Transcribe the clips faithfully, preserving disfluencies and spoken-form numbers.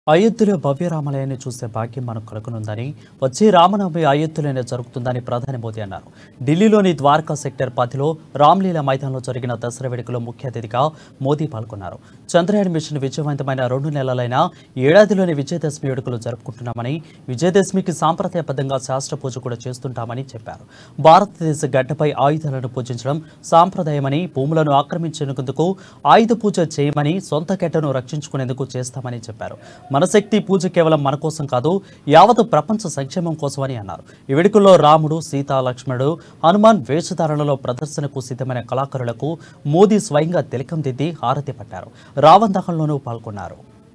అయోధ్యలో భవ్య రామాలయాన్ని చూసే భాగ్యం మనకు కలుగునుందని, వచ్చే రామనవమి అయోధ్యలోనే జరుగుతుందని ప్రధాని మోదీ అన్నారు. ఢిల్లీలోని ద్వారకా సెక్టర్ పదిలో రామ్లీలా మైదానంలో జరిగిన దసరా వేడుకలో ముఖ్య అతిథిగా మోదీ పాల్గొన్నారు. చంద్రయాన్ మిషన్ విజయవంతమైన రెండు నెలలైన ఏడాదిలోని విజయదశమి వేడుకలు జరుపుకుంటున్నామని, విజయదశమికి సాంప్రదాయబద్ధంగా శాస్త్ర పూజ కూడా చేస్తుంటామని చెప్పారు. భారతదేశ గడ్డపై ఆయుధాలను పూజించడం సాంప్రదాయమని, భూములను ఆక్రమించేందుకు ఆయుధ పూజ చేయమని, సొంత గడ్డను రక్షించుకునేందుకు చేస్తామని చెప్పారు. మన శక్తి పూజ కేవలం మన కోసం కాదు, యావత్ ప్రపంచ సంక్షేమం కోసమని అన్నారు. ఈ వేడుకల్లో రాముడు, సీత, లక్ష్మణుడు, హనుమాన్ వేషధారణలో ప్రదర్శనకు సిద్ధమైన కళాకారులకు మోదీ స్వయంగా తిలకం దిద్ది హారతి పట్టారు. రావణ్ దహనంలోనూ పాల్గొన్నారు.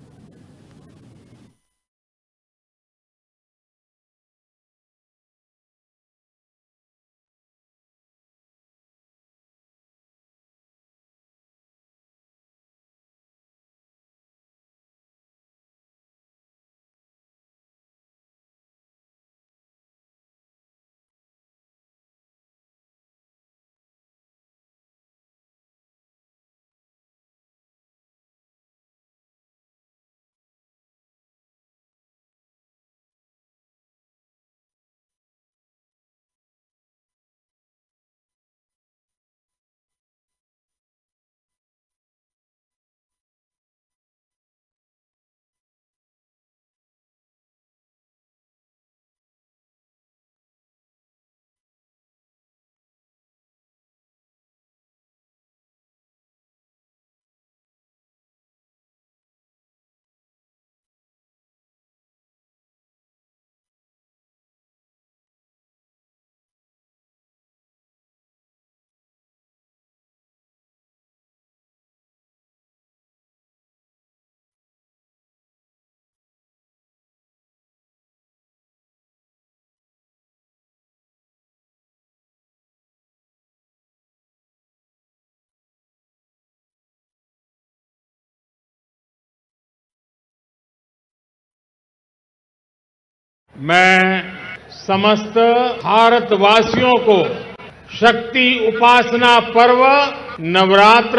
मैं समस्त भारतवासियों को शक्ति उपासना पर्व नवरात्र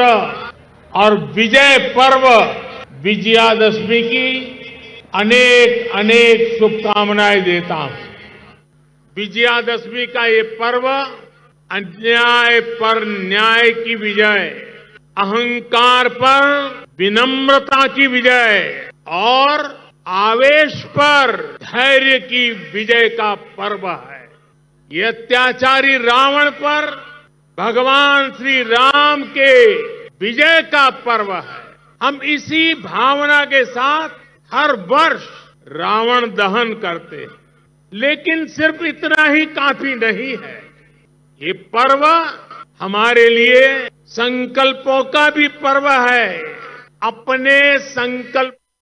और विजय पर्व विजयादशमी की अनेक अनेक शुभकामनाएं देता हूं। विजयादशमी का ये पर्व अन्याय पर न्याय की विजय, अहंकार पर विनम्रता की विजय और आवेश पर धैर्य की विजय का पर्व है। ये अत्याचारी रावण पर भगवान श्री राम के विजय का पर्व है। हम इसी भावना के साथ हर वर्ष रावण दहन करते हैं, लेकिन सिर्फ इतना ही काफी नहीं है। ये पर्व हमारे लिए संकल्पों का भी पर्व है। अपने संकल्प